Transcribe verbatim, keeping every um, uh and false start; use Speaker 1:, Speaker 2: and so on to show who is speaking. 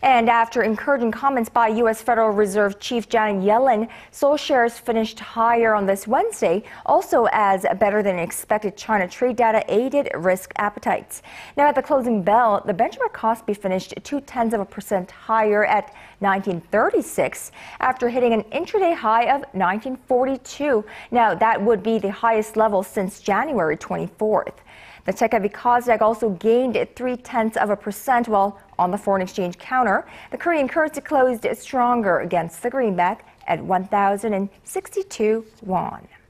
Speaker 1: And after encouraging comments by U S Federal Reserve Chief Janet Yellen, Seoul shares finished higher on this Wednesday, also as better than expected China trade data aided risk appetites. Now at the closing bell, the benchmark Kospi finished two tenths of a percent higher at nineteen thirty-six after hitting an intraday high of nineteen forty-two. Now that would be the highest level since January twenty-fourth. The tech-heavy Kosdaq also gained three tenths of a percent, while on the foreign exchange counter, the Korean currency closed stronger against the greenback at one thousand sixty-two won.